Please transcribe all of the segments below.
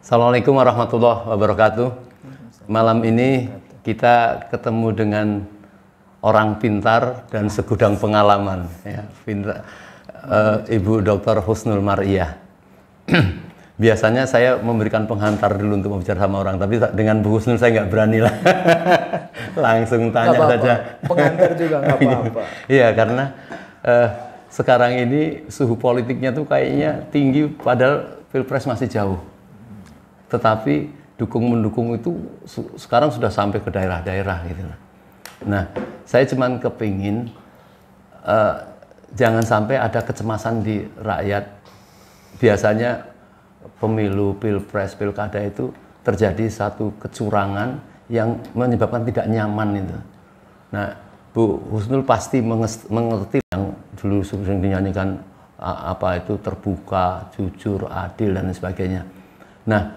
Assalamualaikum warahmatullahi wabarakatuh. Malam ini kita ketemu dengan orang pintar dan segudang pengalaman, ya, Ibu Dr. Husnul Mar'iyah. Biasanya saya memberikan penghantar dulu untuk berbicara sama orang, tapi dengan Bu Husnul saya nggak berani lah. Langsung tanya saja. Penghantar juga nggak apa-apa. Iya, karena sekarang ini suhu politiknya tuh kayaknya tinggi, padahal Pilpres masih jauh. Tetapi dukung-mendukung itu sekarang sudah sampai ke daerah-daerah gitu. Nah, saya cuman kepingin jangan sampai ada kecemasan di rakyat. Biasanya pemilu, pilpres, pilkada itu terjadi satu kecurangan yang menyebabkan tidak nyaman itu. Nah, Bu Husnul pasti mengerti yang dulu sering dinyanyikan apa itu terbuka, jujur, adil dan sebagainya. Nah,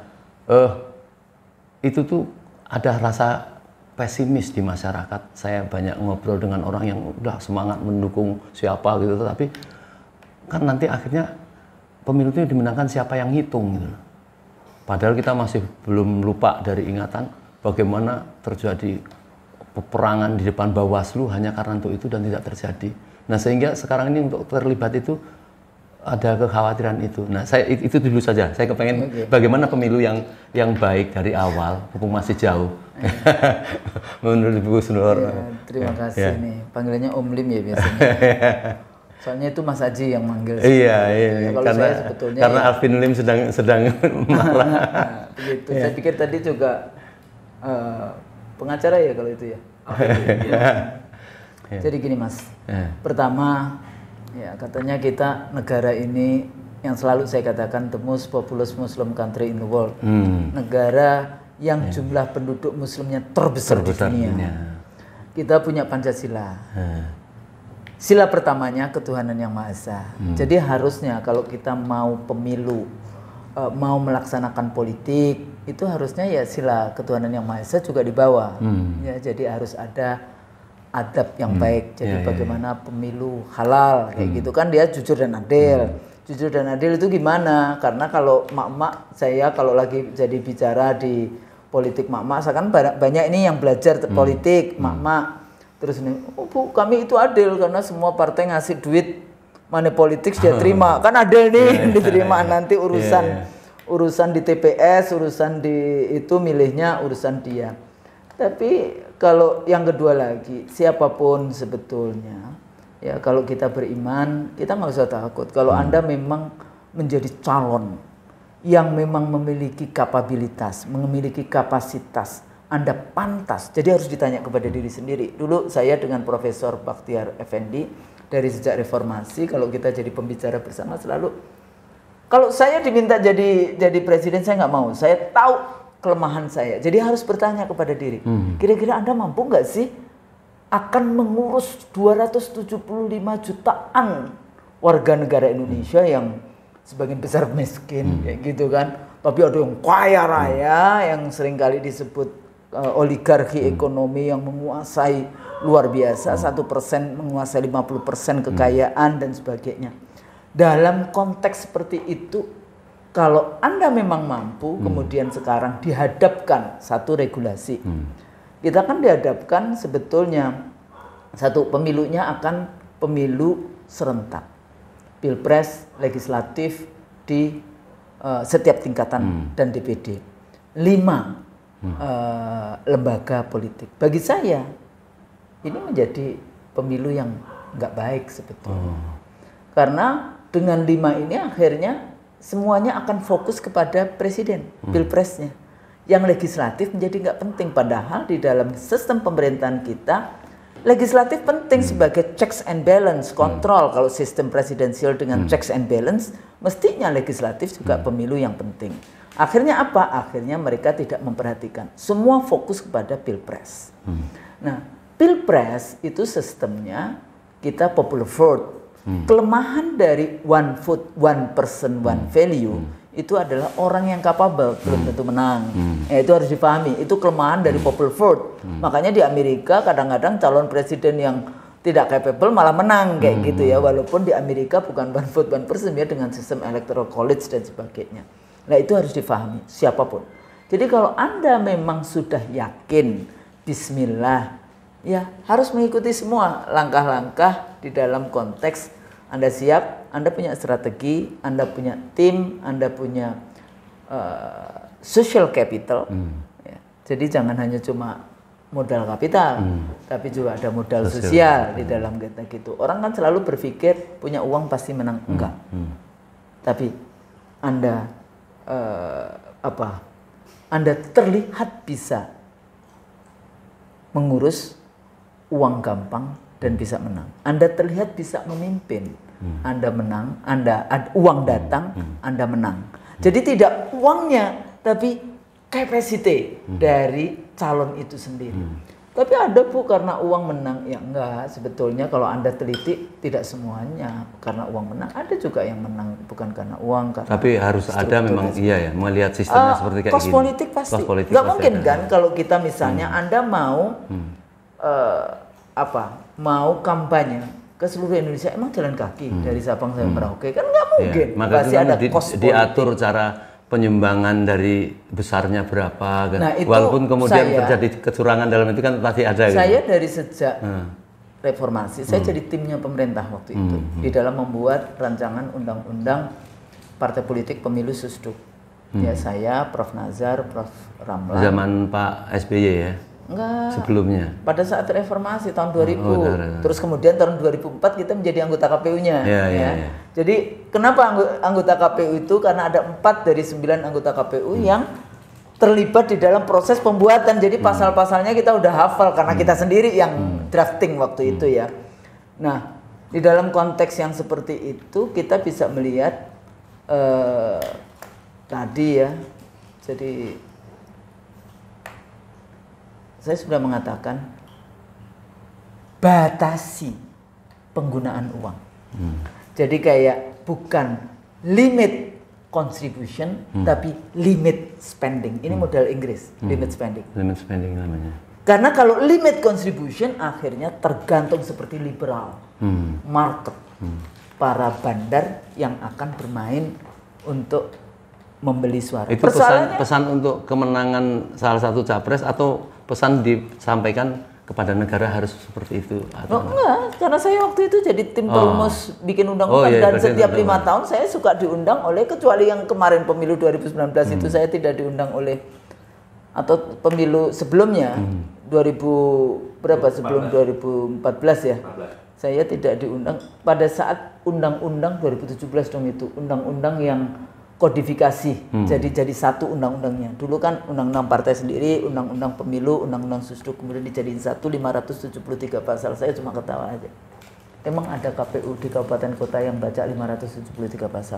itu tuh ada rasa pesimis di masyarakat. Saya banyak ngobrol dengan orang yang udah semangat mendukung siapa gitu, tapi kan nanti akhirnya pemilu itu dimenangkan siapa yang hitung gitu. Padahal kita masih belum lupa dari ingatan bagaimana terjadi peperangan di depan Bawaslu hanya karena untuk itu dan tidak terjadi. Nah, sehingga sekarang ini untuk terlibat itu ada kekhawatiran itu. Nah, saya itu dulu saja. Saya kepengen bagaimana pemilu yang baik dari awal, mumpung masih jauh. Menurut Bu Husnul. Terima kasih nih. Panggilannya Om Lim ya biasanya. Soalnya itu Mas Aji yang manggil. Iya. Kalau karena saya sebetulnya karena Alvin Lim sedang marah. Begitu. Saya pikir tadi juga pengacara ya kalau itu ya. Jadi gini Mas. Pertama, ya katanya kita negara ini yang selalu saya katakan the most populous Muslim country in the world. Negara yang jumlah penduduk muslimnya terbesar di dunia. Kita punya Pancasila. Sila pertamanya ketuhanan yang Maha Esa. Jadi harusnya kalau kita mau pemilu, mau melaksanakan politik, itu harusnya ya sila ketuhanan yang Maha Esa juga dibawa. Ya, jadi harus ada adab yang baik. Jadi bagaimana pemilu halal kayak gitu kan, dia jujur dan adil. Jujur dan adil itu gimana? Karena kalau mak-mak saya kalau lagi jadi bicara di politik mak-mak, saya kan banyak ini yang belajar politik mak-mak. Terus nih, oh Bu, kami itu adil karena semua partai ngasih duit money politics dia terima. Kan adil nih diterima, nanti urusan di TPS, urusan di itu milihnya urusan dia. Tapi kalau yang kedua lagi, siapapun sebetulnya, ya kalau kita beriman, kita nggak usah takut. Kalau Anda memang menjadi calon yang memang memiliki kapabilitas, memiliki kapasitas, Anda pantas. Jadi harus ditanya kepada diri sendiri. Dulu saya dengan Profesor Bakhtiar Effendi, dari sejak reformasi, kalau kita jadi pembicara bersama selalu, kalau saya diminta jadi presiden, saya nggak mau. Saya tahu kelemahan saya. Jadi harus bertanya kepada diri, kira-kira Anda mampu nggak sih akan mengurus 275 jutaan warga negara Indonesia yang sebagian besar miskin, kayak gitu kan. Tapi ada yang kaya raya, yang seringkali disebut oligarki ekonomi yang menguasai luar biasa, 1% menguasai 50% kekayaan dan sebagainya. Dalam konteks seperti itu, kalau Anda memang mampu, kemudian sekarang dihadapkan satu regulasi. Kita kan dihadapkan sebetulnya satu pemilunya akan pemilu serentak. Pilpres, legislatif di setiap tingkatan dan DPD. 5 lembaga politik. Bagi saya ini menjadi pemilu yang nggak baik sebetulnya. Karena dengan 5 ini akhirnya semuanya akan fokus kepada presiden, pilpresnya. Yang legislatif menjadi nggak penting. Padahal di dalam sistem pemerintahan kita, legislatif penting sebagai checks and balance, kontrol. Kalau sistem presidensial dengan checks and balance, mestinya legislatif juga pemilu yang penting. Akhirnya apa? Akhirnya mereka tidak memperhatikan. Semua fokus kepada pilpres. Nah, pilpres itu sistemnya kita popular vote. Kelemahan dari one vote, one person, one value itu adalah orang yang capable belum tentu menang. Itu harus dipahami. Itu kelemahan dari popular vote. Makanya di Amerika kadang-kadang calon presiden yang tidak capable malah menang kayak gitu ya. Walaupun di Amerika bukan one vote, one person ya, dengan sistem electoral college dan sebagainya. Nah itu harus difahami siapapun. Jadi kalau Anda memang sudah yakin, bismillah, ya harus mengikuti semua langkah-langkah di dalam konteks Anda siap, Anda punya strategi, Anda punya tim, Anda punya social capital. Ya. Jadi jangan hanya cuma modal kapital, tapi juga ada modal sosial di dalam kita gitu. Orang kan selalu berpikir punya uang pasti menang, enggak. Tapi Anda Anda terlihat bisa mengurus uang gampang dan bisa menang. Anda terlihat bisa memimpin, Anda menang, uang datang, Anda menang. Jadi tidak uangnya, tapi capacity dari calon itu sendiri. Tapi ada Bu karena uang menang, ya enggak. Sebetulnya kalau Anda teliti tidak semuanya karena uang menang. Ada juga yang menang bukan karena uang. Tapi harus ada memang iya ya, melihat sistemnya seperti kayak kos gini. Politik pasti. Nggak mungkin ada. Kan kalau kita misalnya Anda mau mau kampanye ke seluruh Indonesia, emang jalan kaki dari Sabang sampai Merauke kan nggak mungkin. Ya, maka pasti ada kos diatur cara penyumbangan dari besarnya berapa kan. Nah, itu walaupun kemudian terjadi kecurangan dalam itu kan pasti ada. Saya gitu. Dari sejak reformasi saya jadi timnya pemerintah waktu itu di dalam membuat rancangan undang-undang partai politik pemilu susduk. Ya saya, Prof Nazar, Prof Ramlan. Zaman Pak SBY ya? Enggak. Sebelumnya. Pada saat reformasi tahun 2000. Terus kemudian tahun 2004 kita menjadi anggota KPU-nya. Ya. Jadi kenapa anggota KPU itu? Karena ada 4 dari 9 anggota KPU yang terlibat di dalam proses pembuatan. Jadi pasal-pasalnya kita udah hafal karena kita sendiri yang drafting waktu itu ya. Nah, di dalam konteks yang seperti itu kita bisa melihat tadi ya. Jadi saya sudah mengatakan batasi penggunaan uang. Jadi kayak bukan limit contribution tapi limit spending. Ini modal Inggris, limit spending. Limit spending namanya. Karena kalau limit contribution akhirnya tergantung seperti liberal market, para bandar yang akan bermain untuk membeli suara. Itu pesan untuk kemenangan salah satu capres atau pesan disampaikan kepada negara harus seperti itu? Atau enggak, karena saya waktu itu jadi tim perumus bikin undang-undang dan setiap 5 tahun saya suka diundang oleh, kecuali yang kemarin pemilu 2019 itu saya tidak diundang oleh, atau pemilu sebelumnya 2000 berapa sebelum 2014 ya. Saya tidak diundang pada saat undang-undang 2017 dong itu, undang-undang yang kodifikasi jadi satu undang-undangnya. Dulu kan undang-undang partai sendiri, undang-undang pemilu, undang-undang susduk, kemudian dijadiin satu 573 pasal. Saya cuma ketawa aja. Emang ada KPU di kabupaten kota yang baca 573 pasal?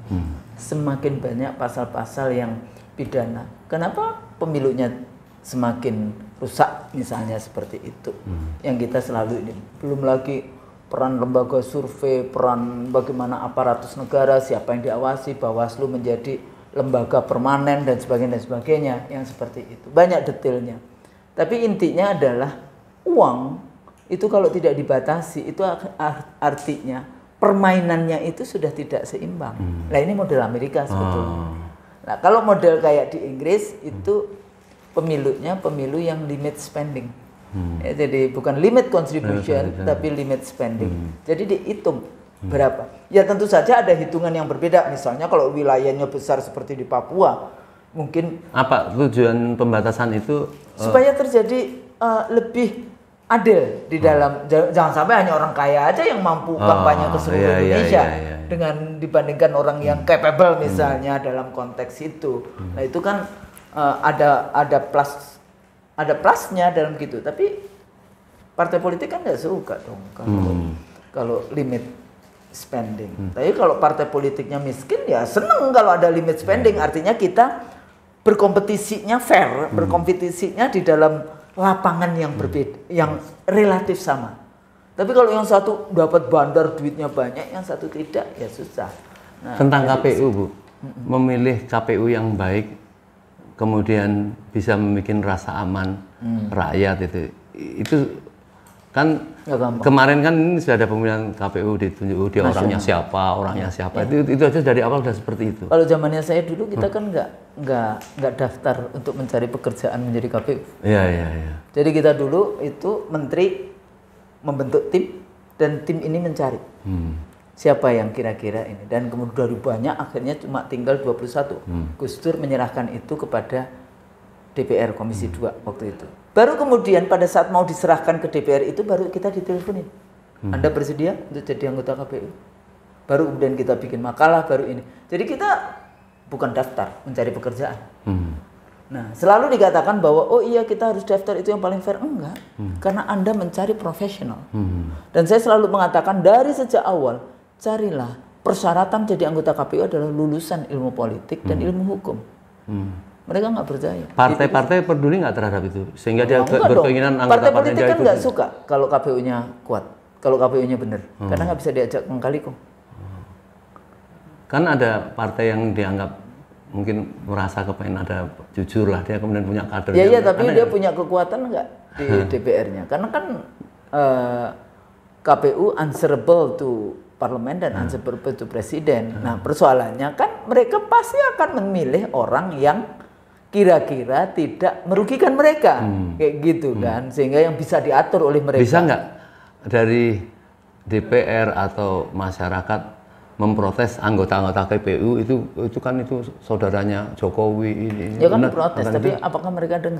Semakin banyak pasal-pasal yang pidana. Kenapa pemilunya semakin rusak misalnya seperti itu? Yang kita selalu ini. Belum lagi peran lembaga survei, peran bagaimana aparatus negara, siapa yang diawasi, Bawaslu menjadi lembaga permanen dan sebagainya yang seperti itu. Banyak detailnya. Tapi intinya adalah uang itu kalau tidak dibatasi itu artinya permainannya itu sudah tidak seimbang. Nah ini model Amerika sebetulnya. Nah kalau model kayak di Inggris itu pemilunya pemilu yang limit spending. Ya, jadi bukan limit contribution tapi limit spending. Jadi dihitung berapa. Ya tentu saja ada hitungan yang berbeda. Misalnya kalau wilayahnya besar seperti di Papua, mungkin apa tujuan pembatasan itu? Supaya terjadi lebih adil di dalam. Jangan sampai hanya orang kaya aja yang mampu kampanye ke seluruh Indonesia dengan dibandingkan orang yang capable misalnya dalam konteks itu. Nah itu kan ada plusnya dalam gitu, tapi partai politik kan nggak suka dong kalau limit spending. Tapi kalau partai politiknya miskin ya seneng kalau ada limit spending, artinya kita berkompetisinya fair, berkompetisinya di dalam lapangan yang berbeda, yang relatif sama. Tapi kalau yang satu dapat bandar duitnya banyak, yang satu tidak, ya susah. Nah, tentang KPU Bu, memilih KPU yang baik kemudian bisa membuat rasa aman rakyat itu Kan kemarin kan ini sudah ada pemilihan KPU ditunjuk dia orangnya siapa. Itu aja dari awal sudah seperti itu. Kalau zamannya saya dulu kita kan nggak daftar untuk mencari pekerjaan menjadi KPU. Iya. Jadi kita dulu itu menteri membentuk tim dan tim ini mencari siapa yang kira-kira ini, dan kemudian dari banyak akhirnya cuma tinggal 21. Gus Dur menyerahkan itu kepada DPR Komisi 2 waktu itu. Baru kemudian pada saat mau diserahkan ke DPR itu baru kita diteleponin. Anda bersedia untuk jadi anggota KPU? Baru kemudian kita bikin makalah baru ini. Jadi kita bukan daftar mencari pekerjaan. Nah, selalu dikatakan bahwa oh iya kita harus daftar itu yang paling fair. Enggak, karena Anda mencari profesional. Dan saya selalu mengatakan dari sejak awal, carilah persyaratan jadi anggota KPU adalah lulusan ilmu politik dan ilmu hukum. Mereka nggak percaya. Partai-partai peduli nggak terhadap itu, sehingga dia berkeinginan anggota partai politik kan nggak suka kalau KPU-nya kuat, kalau KPU-nya benar, karena nggak bisa diajak mengkali kok. Kan ada partai yang dianggap mungkin merasa kepengen ada jujur lah, dia kemudian punya kader. Iya, tapi dia punya kekuatan nggak di DPR-nya? Karena kan KPU answerable to parlemen dan answerable to presiden. Nah, persoalannya kan mereka pasti akan memilih orang yang kira-kira tidak merugikan mereka, kayak gitu kan, sehingga yang bisa diatur oleh mereka. Bisa nggak dari DPR atau masyarakat memprotes anggota-anggota KPU itu kan itu saudaranya Jokowi ini. Ya kan diprotes, tapi apakah mereka dengar?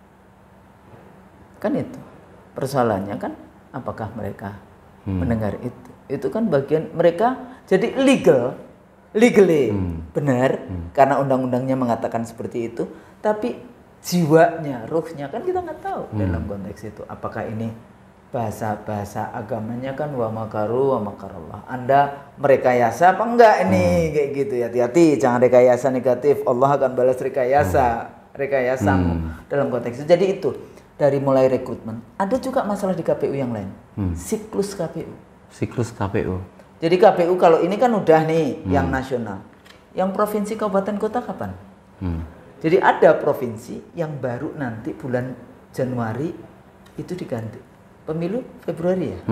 Kan itu persoalannya kan, apakah mereka mendengar itu? Itu kan bagian mereka jadi legally benar karena undang-undangnya mengatakan seperti itu, tapi jiwanya, ruhnya kan kita nggak tahu dalam konteks itu. Apakah ini bahasa agamanya kan wa makaru wa makarallah. Anda merekayasa apa enggak ini kayak gitu ya. Hati-hati, jangan rekayasa negatif. Allah akan balas rekayasamu dalam konteks itu. Jadi itu dari mulai rekrutmen. Ada juga masalah di KPU yang lain. Siklus KPU. Siklus KPU. Jadi KPU kalau ini kan udah nih yang nasional. Yang provinsi, kabupaten, kota kapan? Jadi ada provinsi yang baru nanti bulan Januari itu diganti. Pemilu Februari ya?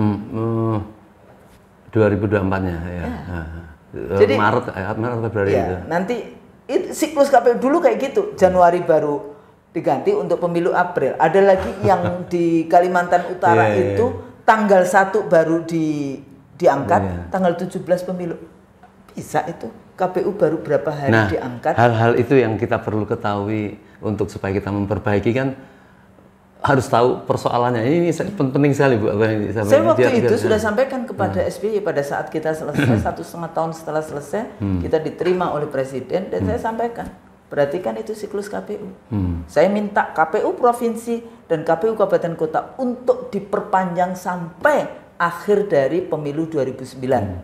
2024-nya ya. Jadi Maret Februari ya, itu. Nanti siklus KPU dulu kayak gitu. Januari baru diganti untuk pemilu April. Ada lagi yang di Kalimantan Utara itu tanggal 1 baru diangkat, tanggal 17 pemilu. Bisa itu. KPU baru berapa hari diangkat. Hal-hal itu yang kita perlu ketahui untuk supaya kita memperbaiki kan, harus tahu persoalannya. Ini penting sekali Bu. Saya waktu itu sudah sampaikan kepada SBY pada saat kita selesai 1,5 tahun setelah selesai, kita diterima oleh Presiden dan saya sampaikan. Perhatikan itu siklus KPU. Saya minta KPU provinsi dan KPU kabupaten kota untuk diperpanjang sampai akhir dari pemilu 2009.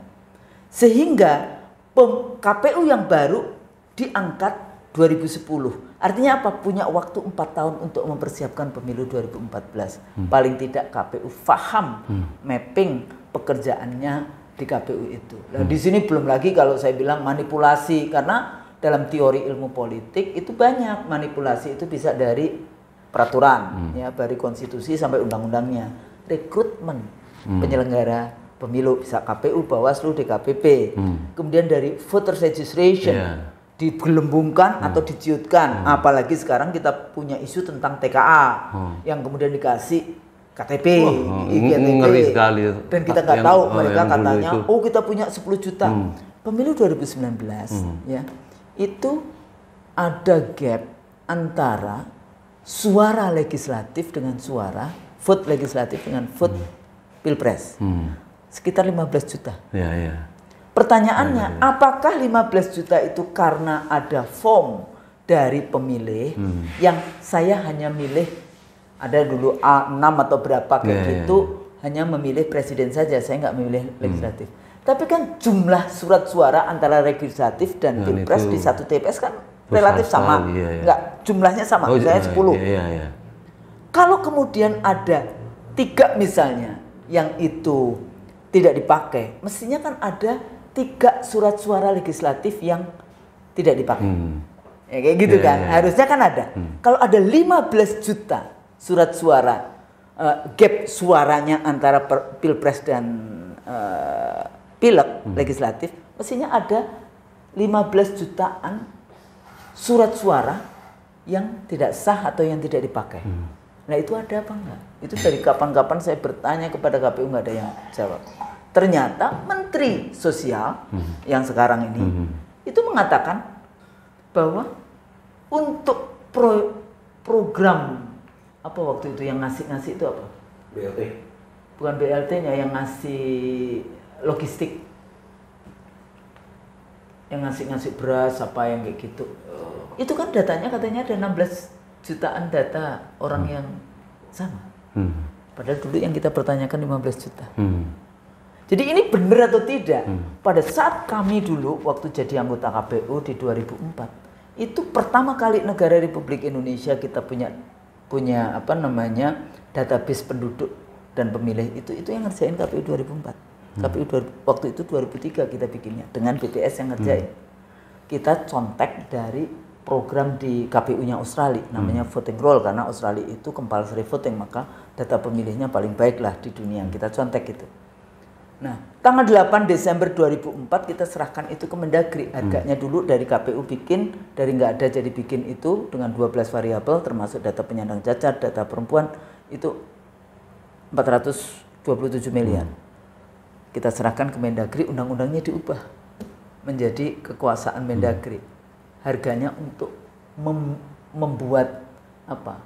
Sehingga KPU yang baru diangkat 2010. Artinya apa? Punya waktu 4 tahun untuk mempersiapkan pemilu 2014. Paling tidak KPU paham mapping pekerjaannya di KPU itu. Nah, di sini belum lagi kalau saya bilang manipulasi, karena dalam teori ilmu politik itu banyak manipulasi, itu bisa dari peraturan ya, dari konstitusi sampai undang-undangnya. Rekrutmen penyelenggara pemilu bisa KPU, Bawaslu, DKPP. Kemudian dari voters registration digelembungkan atau diciutkan. Apalagi sekarang kita punya isu tentang TKA yang kemudian dikasih KTP, ngeri sekali. Dan kita nggak tahu, mereka katanya kita punya 10 juta. Pemilu 2019 ya, itu ada gap antara suara legislatif dengan suara vote legislatif dengan vote pilpres. Sekitar 15 juta. Pertanyaannya, apakah 15 juta itu karena ada form dari pemilih yang saya hanya milih, ada dulu A6 atau berapa kayak gitu, hanya memilih presiden saja, saya nggak memilih legislatif. Tapi kan jumlah surat suara antara legislatif dan pilpres di satu TPS kan relatif sama, nggak jumlahnya sama, misalnya 10. Kalau kemudian ada 3 misalnya yang itu tidak dipakai, mestinya kan ada 3 surat suara legislatif yang tidak dipakai. Kayak gitu kan, harusnya kan ada. Kalau ada 15 juta surat suara gap suaranya antara pilpres dan pileg legislatif, mestinya ada 15 jutaan surat suara yang tidak sah atau yang tidak dipakai. Nah itu ada apa enggak? Itu dari kapan-kapan saya bertanya kepada KPU nggak ada yang jawab. Ternyata Menteri Sosial yang sekarang ini itu mengatakan bahwa untuk program apa waktu itu yang ngasih itu apa? BLT. Bukan BLT-nya, yang ngasih logistik. Yang ngasih beras apa yang kayak gitu. Itu kan datanya katanya ada 16 jutaan data orang yang sama. Padahal dulu yang kita pertanyakan 15 juta. Jadi ini benar atau tidak? Pada saat kami dulu waktu jadi anggota KPU di 2004, itu pertama kali negara Republik Indonesia kita punya apa namanya database penduduk dan pemilih itu yang ngerjain KPU 2004. Waktu itu 2003 kita bikinnya dengan BTS yang ngerjain. Kita contek dari program di KPU-nya Australia namanya voting roll, karena Australia itu compulsory voting, maka data pemilihnya paling baik lah di dunia. Kita contek itu. Nah, tanggal 8 Desember 2004 kita serahkan itu ke Mendagri. Harganya dulu dari KPU bikin, dari nggak ada jadi bikin itu dengan 12 variabel termasuk data penyandang cacat, data perempuan itu 427 miliar. Kita serahkan ke Mendagri, undang-undangnya diubah menjadi kekuasaan Mendagri. Harganya untuk membuat apa?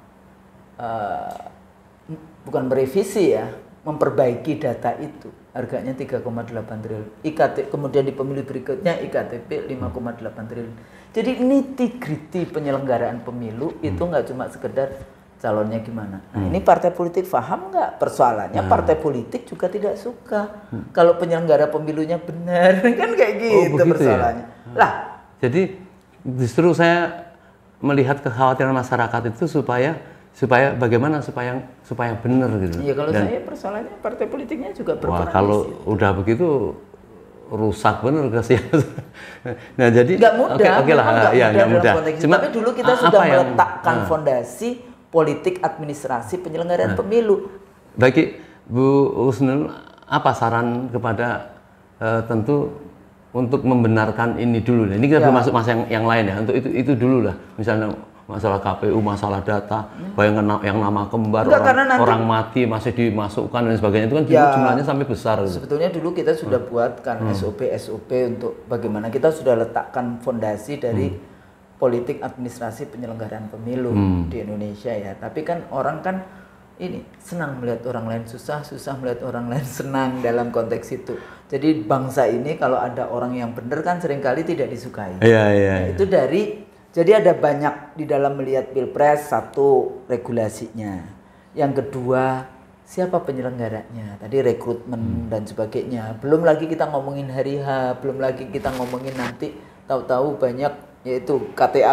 Bukan merevisi ya, memperbaiki data itu. Harganya 3,8 triliun. Kemudian di pemilu berikutnya IKTP 5,8 triliun. Jadi nitty-gritty penyelenggaraan pemilu itu nggak cuma sekedar calonnya gimana. Nah, ini partai politik paham nggak persoalannya? Partai politik juga tidak suka kalau penyelenggara pemilunya benar, kan kayak gitu persoalannya. Ya? Lah, jadi justru saya melihat kekhawatiran masyarakat itu supaya bagaimana supaya benar gitu. Iya, kalau saya persoalannya partai politiknya juga berperan. Wah, kalau udah begitu rusak bener kasihan. Nah, jadi nggak mudah. Oke lah, ya nggak mudah. Tapi dulu kita sudah meletakkan fondasi politik administrasi penyelenggaraan pemilu. Bagi Bu Husnul, apa saran kepada tentu untuk membenarkan ini dulu? Ini kita belum masuk masa yang lain ya. Untuk itu dulu lah. Misalnya masalah KPU, masalah data, bayangkan yang nama kembar, orang mati masih dimasukkan dan sebagainya, itu kan jumlahnya sampai besar. Sebetulnya dulu kita sudah buatkan SOP untuk bagaimana kita sudah letakkan fondasi dari politik administrasi penyelenggaraan pemilu di Indonesia ya. Tapi kan orang kan ini senang melihat orang lain susah, susah melihat orang lain senang dalam konteks itu. Jadi bangsa ini kalau ada orang yang benar kan seringkali tidak disukai. Iya. Itu jadi ada banyak di dalam melihat pilpres. Satu, regulasinya. Yang kedua, siapa penyelenggaranya. Tadi rekrutmen dan sebagainya. Belum lagi kita ngomongin hari H, belum lagi kita ngomongin nanti tahu-tahu banyak yaitu KTA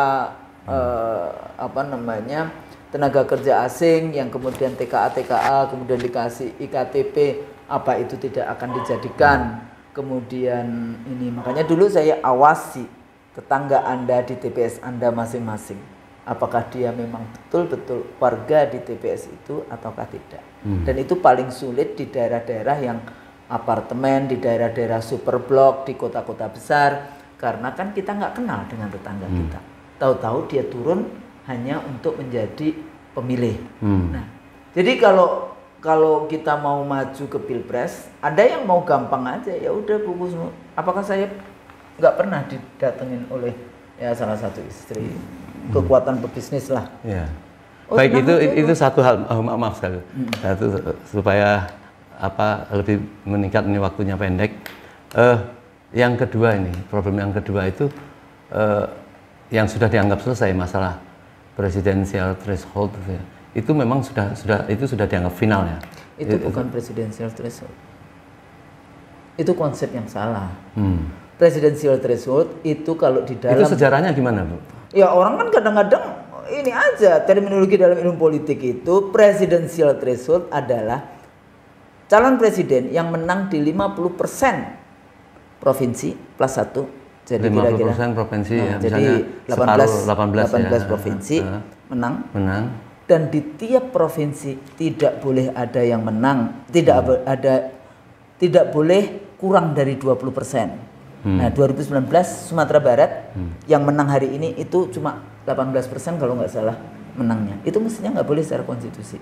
tenaga kerja asing yang kemudian TKA kemudian dikasih IKTP, apa itu tidak akan dijadikan. Kemudian ini makanya dulu saya awasi tetangga Anda di TPS Anda masing-masing. Apakah dia memang betul-betul warga di TPS itu ataukah tidak. Dan itu paling sulit di daerah-daerah yang apartemen, di daerah-daerah superblok, di kota-kota besar. Karena kan kita nggak kenal dengan tetangga kita. Tahu-tahu dia turun hanya untuk menjadi pemilih. Nah, jadi kalau kita mau maju ke pilpres, ada yang mau gampang aja, ya udah bungkus. Apakah saya nggak pernah didatengin oleh ya salah satu istri, kekuatan pebisnis lah. Ya. Baik, itu satu hal. Maaf sekali. Satu supaya lebih meningkat, ini waktunya pendek. Yang kedua ini, problem yang kedua itu yang sudah dianggap selesai, masalah presidensial threshold itu memang sudah dianggap final ya. Itu bukan presidensial threshold. Itu konsep yang salah. Presidensial threshold itu kalau di dalam itu sejarahnya gimana, Bu? Ya orang kan kadang-kadang ini aja terminologi dalam ilmu politik itu presidensial threshold adalah calon presiden yang menang di 50% provinsi plus 1. Jadi 50% kira-kira provinsi ya, jadi 18 ya. provinsi menang. dan di tiap provinsi tidak boleh ada yang menang, tidak boleh kurang dari 20%. Nah 2019 Sumatera Barat yang menang hari ini itu cuma 18% kalau nggak salah menangnya. Itu mestinya nggak boleh secara konstitusi.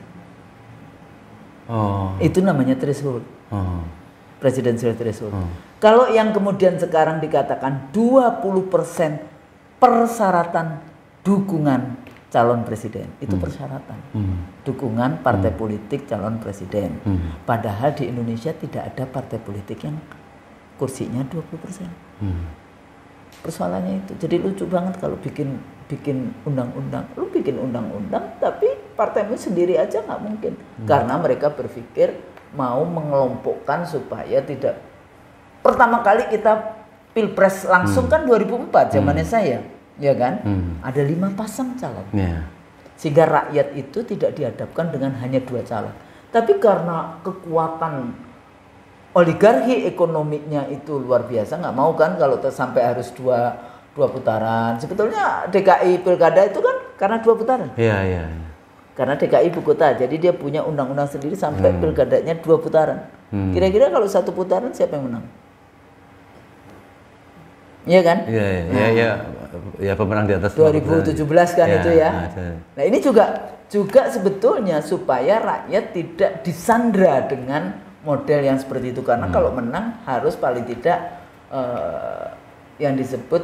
Itu namanya threshold. Presidential threshold. Kalau yang kemudian sekarang dikatakan 20% persyaratan dukungan calon presiden, itu persyaratan. Dukungan partai politik calon presiden. Padahal di Indonesia tidak ada partai politik yang kursinya 20%. Persoalannya itu. Jadi lucu banget kalau bikin undang-undang. Lu bikin undang-undang tapi partaimu sendiri aja nggak mungkin. Karena mereka berpikir mau mengelompokkan supaya tidak. Pertama kali kita pilpres langsung kan 2004 zamannya saya, ya kan? Ada 5 pasang calon. Sehingga rakyat itu tidak dihadapkan dengan hanya 2 calon. Tapi karena kekuatan oligarki ekonominya itu luar biasa, nggak mau kan kalau sampai harus dua putaran. Sebetulnya DKI pilkada itu kan karena 2 putaran. Iya. Karena DKI ibu kota, jadi dia punya undang-undang sendiri sampai pilkadanya 2 putaran. Kira-kira kalau 1 putaran siapa yang menang? Iya kan? Iya. Ya pemenang di atas 2017 kan itu ya. Nah ini juga sebetulnya supaya rakyat tidak disandra dengan model yang seperti itu, karena kalau menang harus paling tidak yang disebut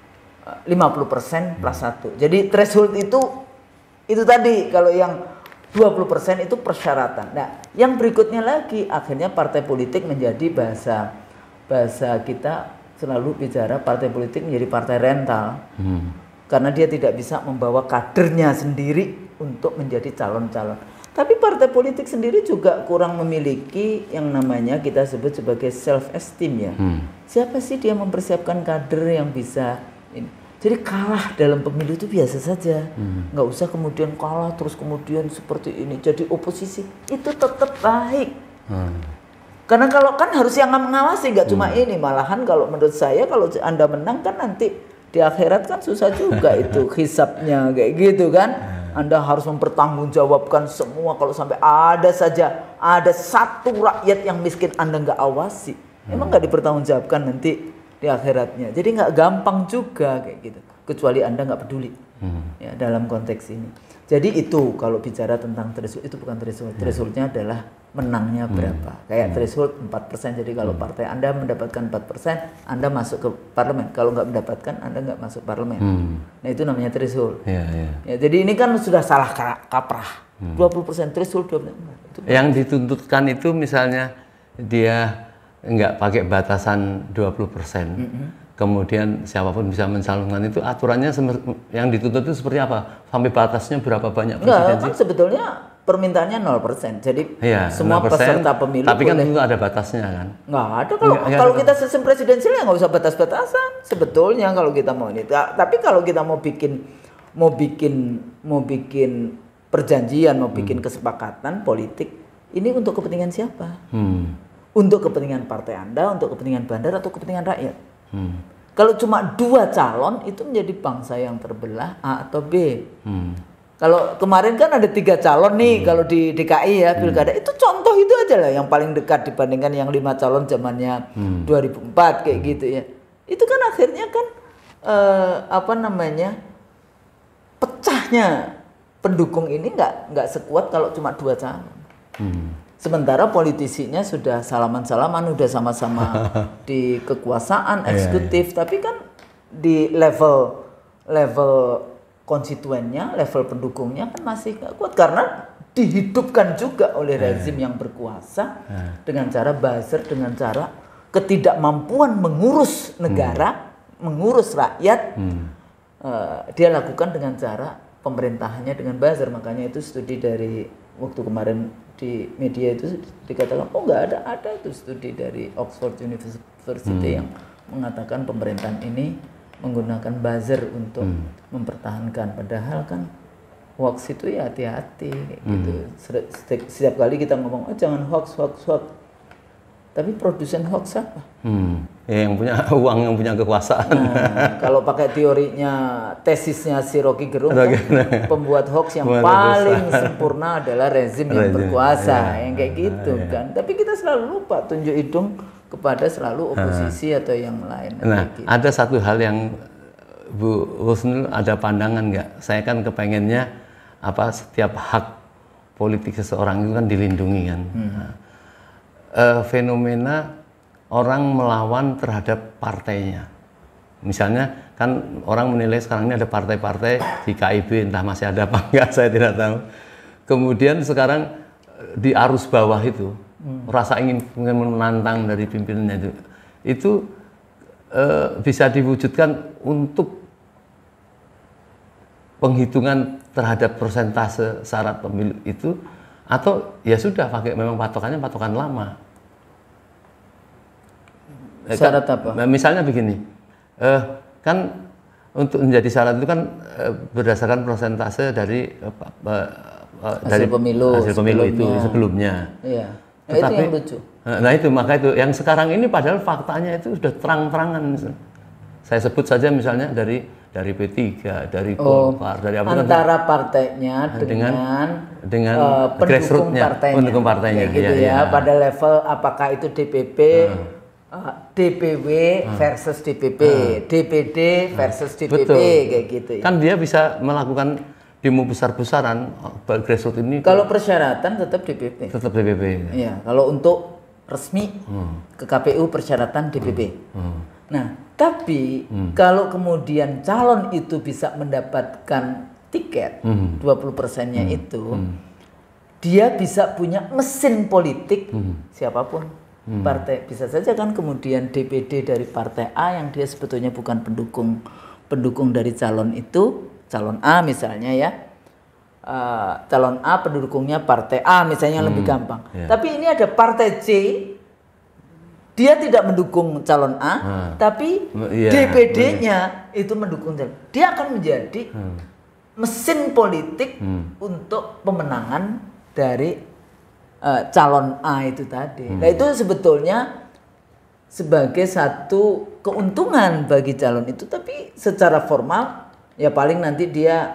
50% plus 1. Jadi threshold itu tadi, kalau yang 20% itu persyaratan. Nah, yang berikutnya lagi akhirnya partai politik menjadi bahasa kita selalu bicara partai politik menjadi partai rental. Karena dia tidak bisa membawa kadernya sendiri untuk menjadi calon-calon. Tapi partai politik sendiri juga kurang memiliki yang namanya kita sebut sebagai self esteem ya. Siapa sih dia mempersiapkan kader yang bisa ini. Jadi kalah dalam pemilu itu biasa saja. Nggak usah kemudian kalah terus kemudian seperti ini jadi oposisi. Itu tetap baik. Karena kalau kan harus yang mengawasi, nggak cuma ini. Malahan kalau menurut saya kalau Anda menang kan nanti di akhirat kan susah juga itu hisabnya kayak gitu kan. Anda harus mempertanggungjawabkan semua. Kalau sampai ada satu rakyat yang miskin Anda nggak awasi, emang nggak dipertanggungjawabkan nanti di akhiratnya. Jadi nggak gampang juga kayak gitu. Kecuali Anda nggak peduli ya dalam konteks ini. Jadi itu kalau bicara tentang threshold, itu bukan threshold. Thresholdnya adalah menangnya berapa. Kayak threshold 4%. Jadi kalau partai Anda mendapatkan 4%, Anda masuk ke parlemen. Kalau nggak mendapatkan, Anda nggak masuk parlemen. Nah itu namanya threshold. Ya, jadi ini kan sudah salah kaprah. 20% threshold 20%. Yang dituntutkan itu misalnya dia nggak pakai batasan 20%. Kemudian siapapun bisa mencalonkan, itu aturannya yang dituntut itu seperti apa? Sampai batasnya berapa banyak presidensi? Kan sebetulnya permintaannya 0%. Jadi semua 0%, peserta pemilu tapi kan tentu ada batasnya kan? Nggak ada. Kalau kita sistem presidensial ya nggak usah batas-batasan. Sebetulnya kalau kita mau ini. Tapi kalau kita mau bikin perjanjian, mau bikin kesepakatan politik, ini untuk kepentingan siapa? Untuk kepentingan partai Anda, untuk kepentingan bandar, atau kepentingan rakyat? Kalau cuma 2 calon itu menjadi bangsa yang terbelah, A atau B. Kalau kemarin kan ada 3 calon nih, kalau di DKI ya pilkada itu contoh itu aja lah yang paling dekat dibandingkan yang 5 calon zamannya 2004 kayak gitu ya. Itu kan akhirnya kan pecahnya pendukung ini nggak sekuat kalau cuma 2 calon. Sementara politisinya sudah salaman-salaman, udah sama-sama di kekuasaan eksekutif, tapi kan di level konstituennya, level pendukungnya kan masih gak kuat karena dihidupkan juga oleh rezim yang berkuasa dengan cara buzzer, dengan cara ketidakmampuan mengurus negara, mengurus rakyat. Dia lakukan dengan cara pemerintahannya dengan buzzer. Makanya itu studi dari waktu kemarin di media itu dikatakan nggak ada itu studi dari Oxford University yang mengatakan pemerintahan ini menggunakan buzzer untuk mempertahankan, padahal kan hoax itu ya hati-hati gitu. Setiap kali kita ngomong jangan hoax, tapi produsen hoax apa? yang punya uang, yang punya kekuasaan. Nah, kalau pakai teorinya, tesisnya si Rocky Gerung, kan, pembuat hoax yang paling sempurna adalah rezim yang berkuasa, yang kayak gitu kan. Tapi kita selalu lupa tunjuk hidung kepada selalu oposisi atau yang lain. Nah, gitu. ada satu hal yang Bu Husnul ada pandangan nggak? Saya kan kepengennya setiap hak politik seseorang itu kan dilindungi kan. Fenomena orang melawan terhadap partainya. Misalnya kan orang menilai sekarang ini ada partai-partai di KIB, entah masih ada apa enggak, saya tidak tahu. Kemudian sekarang di arus bawah itu, rasa ingin menantang dari pimpinannya itu bisa diwujudkan untuk penghitungan terhadap persentase syarat pemilu itu, atau ya sudah pakai memang patokannya patokan lama. Syarat apa? Misalnya begini, kan untuk menjadi syarat itu kan berdasarkan persentase dari hasil pemilu itu sebelumnya. Iya. Nah, Tetapi, itu yang lucu. Nah itu maka itu yang sekarang ini padahal faktanya itu sudah terang-terangan. Saya sebut saja misalnya dari P3, dari Golkar, dari apa antara partainya dengan pendukung partainya, gitu ya. Pada level apakah itu DPP, DPW versus DPP, DPD versus DPP, kayak gitu. Ya. Kan dia bisa melakukan demo besar-besaran grassroots ini. Kalau persyaratan tetap DPP. Tetap DPP. Iya, kalau untuk resmi ke KPU persyaratan DPP. Nah, tapi kalau kemudian calon itu bisa mendapatkan tiket 20%-nya itu, dia bisa punya mesin politik siapapun. Partai bisa saja kan kemudian DPD dari partai A yang dia sebetulnya bukan pendukung dari calon itu, calon A misalnya ya, calon A pendukungnya partai A misalnya yang lebih gampang. Tapi ini ada partai C, dia tidak mendukung calon A, tapi DPD-nya itu mendukung calon. Dia akan menjadi mesin politik untuk pemenangan dari calon A itu tadi. Nah itu sebetulnya sebagai satu keuntungan bagi calon itu, tapi secara formal ya paling nanti dia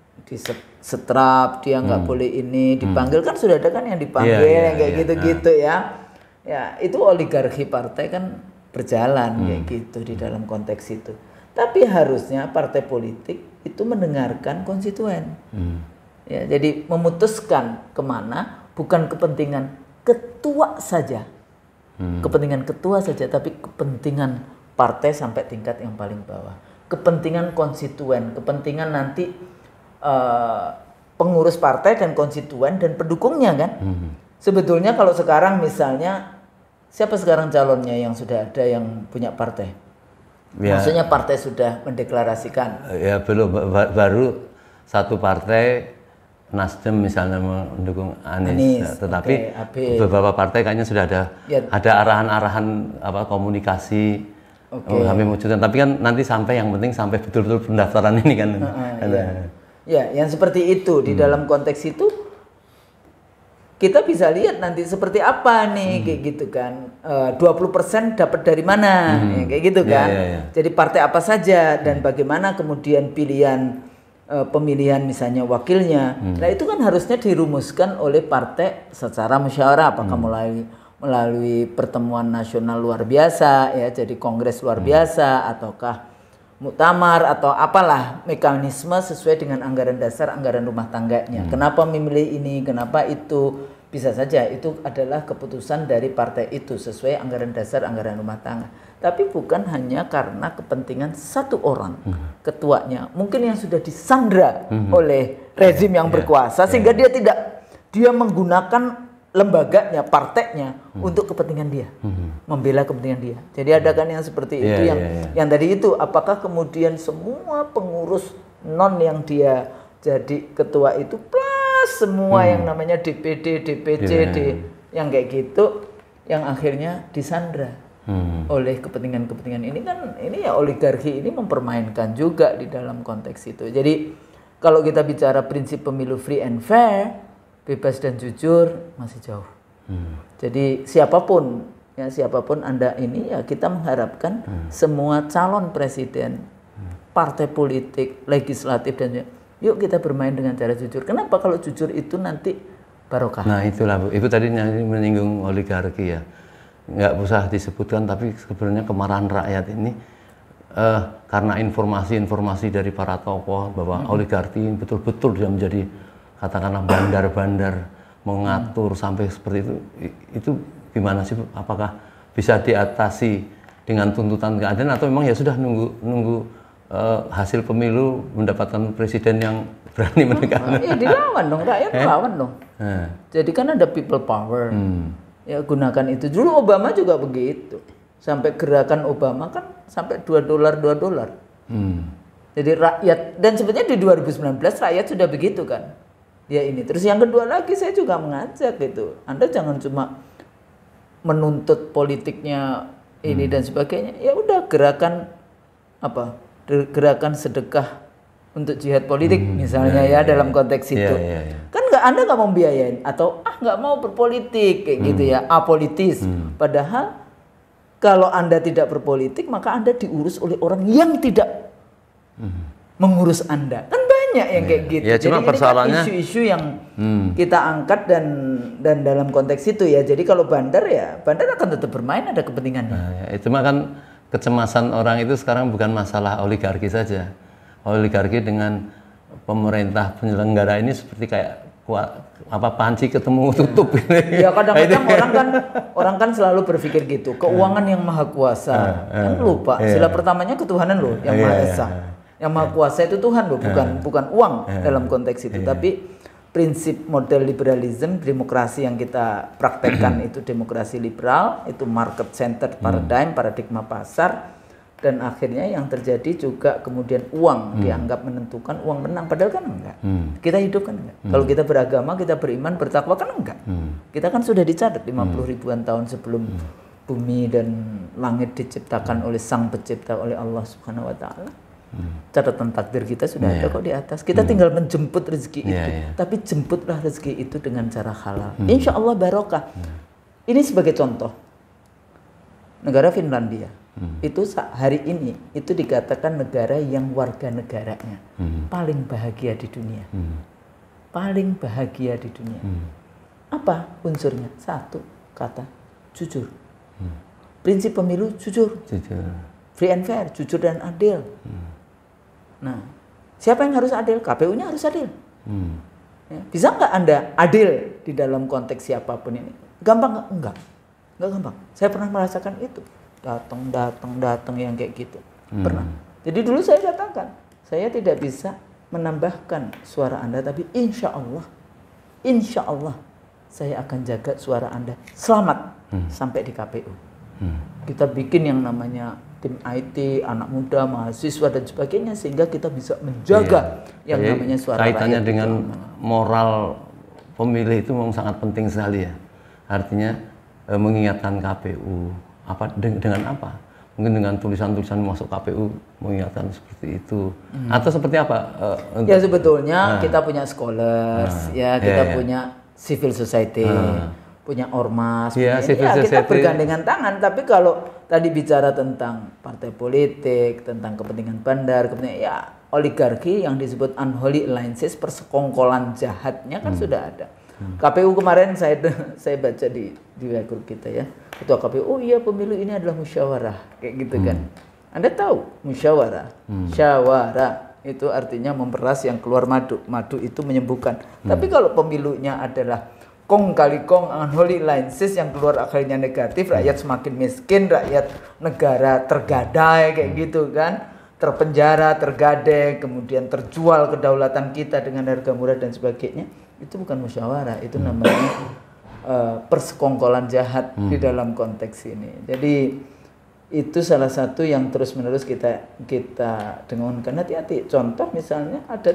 disetrap, dia nggak boleh ini dipanggil, kan sudah ada kan yang dipanggil yang kayak gitu-gitu ya. Ya itu oligarki partai kan berjalan kayak gitu di dalam konteks itu. Tapi harusnya partai politik itu mendengarkan konstituen. Ya, jadi memutuskan kemana, bukan kepentingan ketua saja, kepentingan ketua saja, tapi kepentingan partai sampai tingkat yang paling bawah, kepentingan konstituen, kepentingan nanti pengurus partai dan konstituen dan pendukungnya kan. Sebetulnya kalau sekarang misalnya siapa sekarang calonnya yang sudah ada yang punya partai? Ya. Maksudnya partai sudah mendeklarasikan? Ya belum, baru satu partai. Nasdem misalnya mendukung Anies, tetapi beberapa partai kayaknya sudah ada arahan-arahan komunikasi kami wujudkan. Tapi kan nanti yang penting sampai betul-betul pendaftaran ini kan. Ya, yang seperti itu di dalam konteks itu kita bisa lihat nanti seperti apa nih kayak gitu kan. 20% dapat dari mana kayak gitu kan. Jadi partai apa saja dan bagaimana kemudian pemilihan misalnya wakilnya. Nah itu kan harusnya dirumuskan oleh partai secara musyawarah, apakah melalui pertemuan nasional luar biasa ya, jadi kongres luar biasa, ataukah muktamar atau apalah mekanisme sesuai dengan anggaran dasar, anggaran rumah tangganya. Kenapa memilih ini, kenapa itu, bisa saja itu adalah keputusan dari partai itu sesuai anggaran dasar, anggaran rumah tangga. Tapi bukan hanya karena kepentingan satu orang ketuanya, mungkin yang sudah disandra oleh rezim yang berkuasa, sehingga dia menggunakan lembaganya, partainya untuk kepentingan dia, membela kepentingan dia. Jadi ada kan yang seperti itu yang tadi itu, apakah kemudian semua pengurus non yang dia jadi ketua itu plus semua yang namanya DPD, DPC, yang kayak gitu, yang akhirnya disandra oleh kepentingan-kepentingan ini kan, ini ya oligarki ini mempermainkan juga di dalam konteks itu. Jadi kalau kita bicara prinsip pemilu free and fair, bebas dan jujur, masih jauh. Jadi siapapun Ya, siapapun Anda ini, ya kita mengharapkan semua calon presiden, partai politik, legislatif dan yuk kita bermain dengan cara jujur. Kenapa? Kalau jujur itu nanti barokah. Nah itulah Bu, Ibu tadi menyinggung oligarki ya. Nggak usah disebutkan, tapi sebenarnya kemarahan rakyat ini karena informasi-informasi dari para tokoh bahwa oligarki betul-betul dia menjadi katakanlah bandar-bandar mengatur sampai seperti itu gimana sih Bu? Apakah bisa diatasi dengan tuntutan keadilan atau memang ya sudah nunggu hasil pemilu mendapatkan presiden yang berani menegakkan? Ya dilawan dong, rakyat melawan dong. Jadi kan ada people power. Ya gunakan itu. Dulu Obama juga begitu. Sampai gerakan Obama kan sampai $2. Jadi rakyat, dan sebetulnya di 2019 rakyat sudah begitu kan. Ya ini. Terus yang kedua lagi saya juga mengajak gitu. Anda jangan cuma menuntut politiknya ini dan sebagainya. Ya udah gerakan apa? Gerakan sedekah untuk jihad politik misalnya dalam konteks itu. Kan Anda nggak mau biayain atau nggak mau berpolitik kayak gitu ya, apolitis. Padahal kalau Anda tidak berpolitik maka Anda diurus oleh orang yang tidak mengurus Anda. Kan banyak yang kayak gitu. Ya, cuma jadi persoalannya isu-isu yang kita angkat dan dalam konteks itu ya. Jadi kalau bandar akan tetap bermain, ada kepentingannya. Nah, ya, itu mah kan kecemasan orang itu sekarang bukan masalah oligarki saja. Oligarki dengan pemerintah penyelenggara ini seperti kayak panci ketemu tutup. Ya kadang-kadang orang kan selalu berpikir gitu. Keuangan yang maha kuasa. Kan lupa. Sila pertamanya ketuhanan loh yang maha esa. Yang maha kuasa itu Tuhan loh, bukan uang dalam konteks itu. Tapi prinsip model liberalism, demokrasi yang kita praktekkan itu demokrasi liberal, itu market centered paradigma pasar, dan akhirnya yang terjadi juga kemudian uang dianggap menentukan, uang menang, padahal kan enggak. Kita hidup kan enggak. Kalau kita beragama, kita beriman, bertakwa kan enggak. Kita kan sudah dicatat 50 ribuan tahun sebelum bumi dan langit diciptakan oleh Sang Pencipta, oleh Allah Subhanahu wa taala. Catatan takdir kita sudah ada kok di atas. Kita tinggal menjemput rezeki itu. Tapi jemputlah rezeki itu dengan cara halal. Insya Allah barokah. Ini sebagai contoh. Negara Finlandia itu hari ini itu dikatakan negara yang warga negaranya paling bahagia di dunia. Paling bahagia di dunia. Apa unsurnya? Satu kata, jujur. Prinsip pemilu jujur. Free and fair, jujur dan adil. Nah, siapa yang harus adil? KPU-nya harus adil. Ya, bisa nggak Anda adil di dalam konteks siapapun ini? Gampang nggak? Enggak gampang. Saya pernah merasakan itu. Datang yang kayak gitu. Pernah. Jadi dulu saya katakan, saya tidak bisa menambahkan suara Anda, tapi insya Allah, saya akan jaga suara Anda selamat sampai di KPU. Kita bikin yang namanya tim IT, anak muda, mahasiswa dan sebagainya sehingga kita bisa menjaga yang namanya suara rakyat. Kaitannya dengan moral pemilih itu memang sangat penting sekali ya. Artinya mengingatkan KPU dengan apa? Mungkin dengan tulisan-tulisan masuk KPU mengingatkan seperti itu. Atau seperti apa? Ya sebetulnya kita punya scholars, kita punya civil society. Punya ormas, kita bergandengan tangan. Tapi kalau tadi bicara tentang partai politik, tentang kepentingan bandar, oligarki yang disebut unholy alliances, persekongkolan jahatnya kan sudah ada. KPU kemarin saya baca di grup kita ya, ketua KPU, pemilu ini adalah musyawarah, kayak gitu kan. Anda tahu musyawarah, syawara itu artinya memeras yang keluar madu, madu itu menyembuhkan. Tapi kalau pemilunya adalah kong kali kong, unholy alliances yang keluar akhirnya negatif, rakyat semakin miskin, rakyat negara tergadai kayak gitu kan, terpenjara, tergadai, kemudian terjual kedaulatan kita dengan harga murah dan sebagainya. Itu bukan musyawarah, itu namanya persekongkolan jahat di dalam konteks ini. Jadi itu salah satu yang terus-menerus kita dengarkan. Hati-hati. Contoh misalnya ada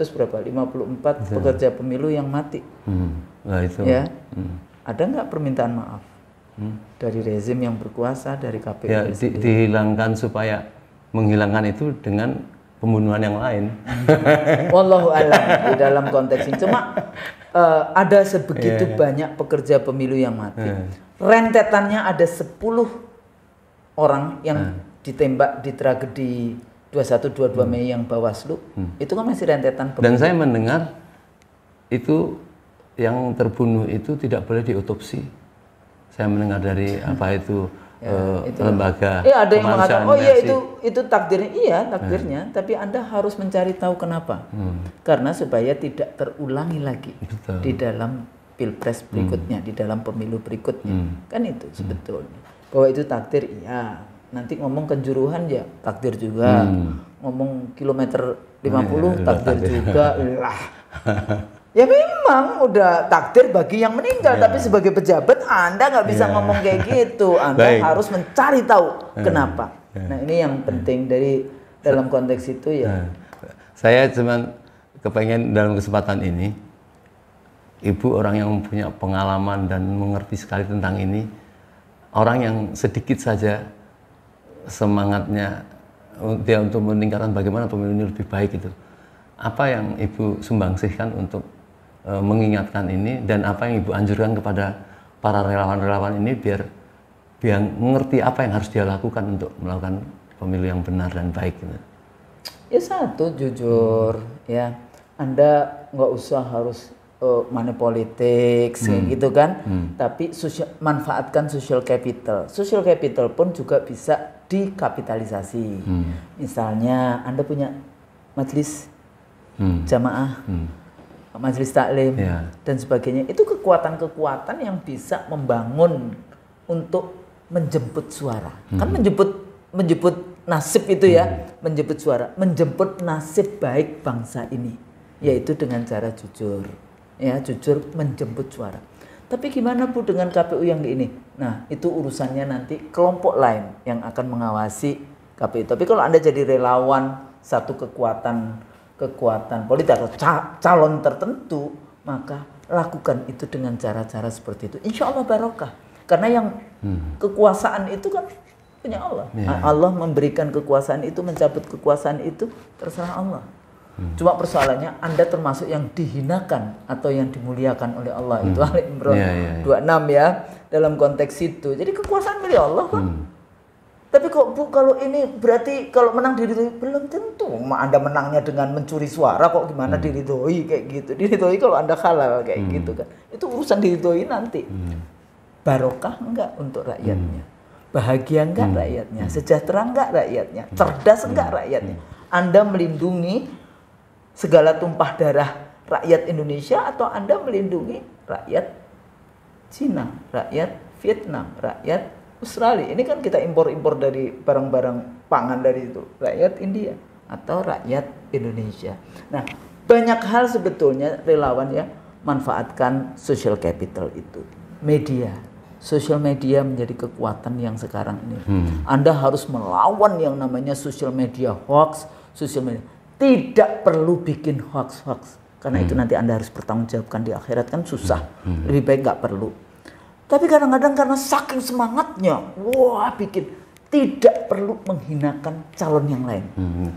54 pekerja pemilu yang mati. Nah, itu. Ya. Ada nggak permintaan maaf dari rezim yang berkuasa, dari KPU? Ya, dihilangkan supaya menghilangkan itu dengan pembunuhan yang lain. Wallahu a'lam di dalam konteks ini. Cuma ada sebegitu banyak pekerja pemilu yang mati. Rentetannya ada 10 orang yang ditembak di tragedi 21-22 Mei yang Bawaslu. Itu kan masih rentetan pemilu. Dan saya mendengar itu yang terbunuh itu tidak boleh diotopsi. Saya mendengar dari lembaga ada yang mengatakan, oh iya Mercy. itu takdirnya, iya takdirnya, tapi Anda harus mencari tahu kenapa. Karena supaya tidak terulangi lagi di dalam pilpres berikutnya, di dalam pemilu berikutnya. Kan itu sebetulnya. Bahwa itu takdir, iya. Nanti ngomong kenjuruhan ya takdir juga. Ngomong kilometer 50 takdir juga. Lah. Ya memang udah takdir bagi yang meninggal, tapi sebagai pejabat Anda nggak bisa ngomong kayak gitu. Anda harus mencari tahu kenapa. Nah ini yang penting dari dalam konteks itu ya. Saya cuma kepengen dalam kesempatan ini, Ibu orang yang punya pengalaman dan mengerti sekali tentang ini, orang yang sedikit saja semangatnya dia untuk meningkatkan bagaimana pemilu ini lebih baik itu. Apa yang Ibu sumbangsihkan untuk mengingatkan ini, dan apa yang Ibu anjurkan kepada para relawan-relawan ini biar mengerti apa yang harus dia lakukan untuk melakukan pemilu yang benar dan baik gitu. Ya satu, jujur ya, Anda nggak usah harus money politics kayak gitu kan, tapi manfaatkan social capital. Social capital pun juga bisa dikapitalisasi. Misalnya Anda punya majelis jamaah, majelis taklim dan sebagainya, itu kekuatan-kekuatan yang bisa membangun untuk menjemput suara. Kan menjemput nasib itu ya, menjemput suara, menjemput nasib baik bangsa ini, yaitu dengan cara jujur. Ya, jujur menjemput suara. Tapi gimana Bu dengan KPU yang di ini? Nah, itu urusannya nanti kelompok lain yang akan mengawasi KPU. Tapi kalau Anda jadi relawan satu kekuatan politik atau calon tertentu, maka lakukan itu dengan cara-cara seperti itu. Insya Allah barokah. Karena yang kekuasaan itu kan punya Allah. Allah memberikan kekuasaan itu, mencabut kekuasaan itu, terserah Allah. Cuma persoalannya Anda termasuk yang dihinakan atau yang dimuliakan oleh Allah. Itu Ali Imran 26 ya, dalam konteks itu. Jadi kekuasaan milik Allah kok. Tapi kok Bu, kalau ini berarti kalau menang diridhoi? Belum tentu. Anda menangnya dengan mencuri suara kok gimana diridhoi kayak gitu. Diridhoi kalau Anda halal kayak gitu kan. Itu urusan diridhoi nanti. Barokah enggak untuk rakyatnya? Bahagia enggak rakyatnya? Sejahtera enggak rakyatnya? Cerdas enggak rakyatnya? Anda melindungi segala tumpah darah rakyat Indonesia atau Anda melindungi rakyat Cina, rakyat Vietnam, rakyat Australia? Ini kan kita impor-impor dari barang-barang pangan dari itu, rakyat India atau rakyat Indonesia. Nah, banyak hal sebetulnya relawan ya manfaatkan social capital itu. Media, social media menjadi kekuatan yang sekarang ini. Anda harus melawan yang namanya social media hoax, social media. Tidak perlu bikin hoax-hoax, karena itu nanti Anda harus bertanggungjawabkan di akhirat, kan susah. Lebih baik nggak perlu. Tapi kadang-kadang karena saking semangatnya, wah bikin, tidak perlu menghinakan calon yang lain.